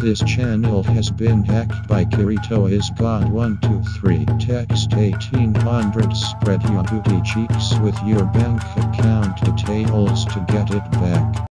This channel has been hacked by Kirito is God 123. Text 1800. Spread your booty cheeks with your bank account details to get it back.